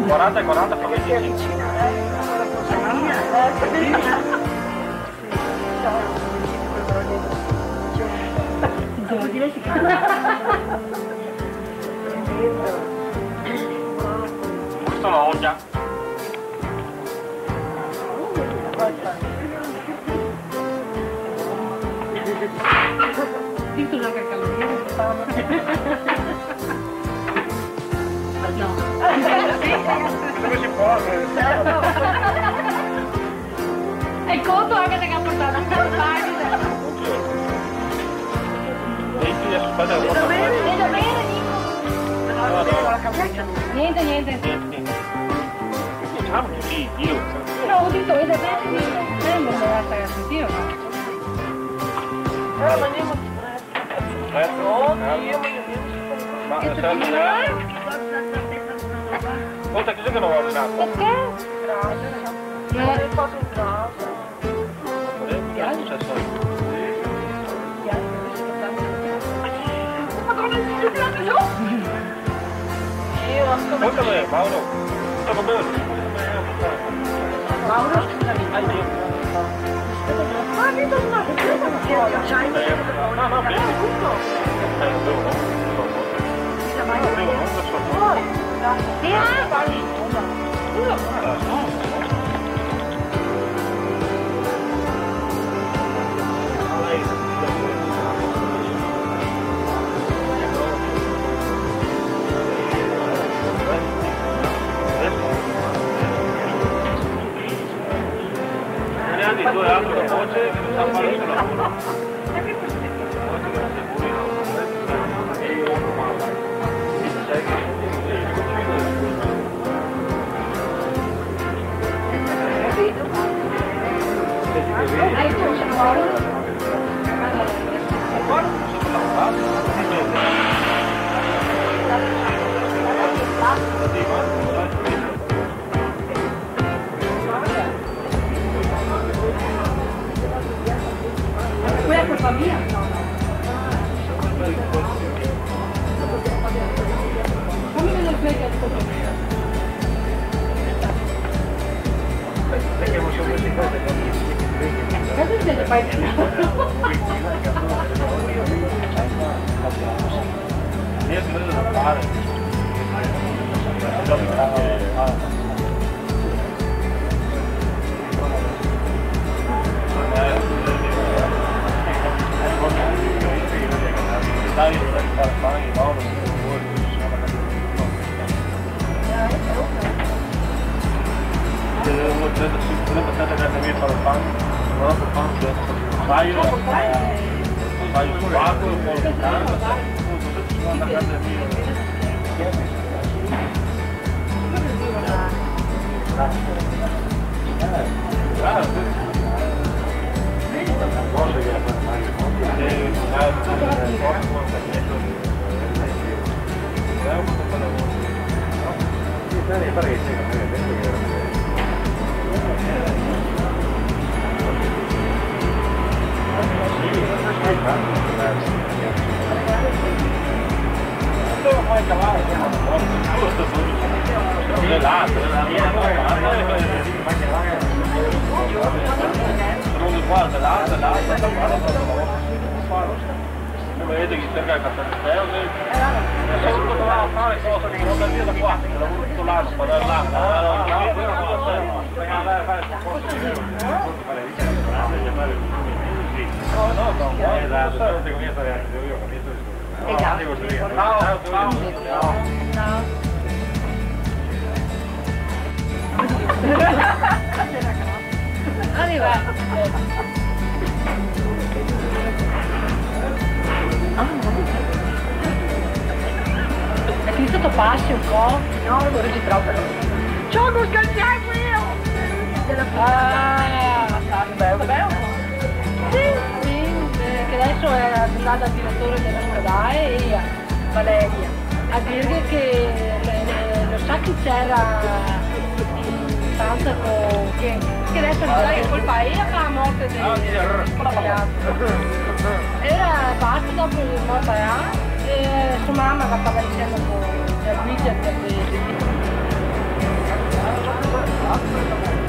40 e 40 fa 25. Devo dire sì che... Sono già. Visto già che calorie no. Dove si può? E il conto anche che ha portato un po' di pagine. Vedo bene, Nico. Niente. Diciamo così, io. No, ho detto, vedo bene, Nico. Non me la stai a sentire, no? Ma oltre che non ho ordinato. Perché? Non è fatto in casa. Ma come si chiama giù? Molto bene, Mauro. Molto bene. Mauro, scusami. Ma che tornato? No, bene. Due altre voce che non sanno fare il lavoro. Quella è colpa mia? No. Come vedo il play che è colpa mia? Perché non sono queste cose che Cosa siete fai? io si vedo da fare. Vedete che cerca di fare a fare cose che non da via da qua, che lavoro tutto l'anno, per andare là, È finito passi un po'? No, non vorrei troppo. Ciao, non cantiamo io! Bello? Sì, che adesso è andata al direttore dell'ospedale e Valeria a dirgli che lo sa chi c'era in stanza con che adesso non sa che colpa è la morte del ragazzo. Era basta dopo il morto e sua mamma va a parlare insieme con la guida Assolutamente.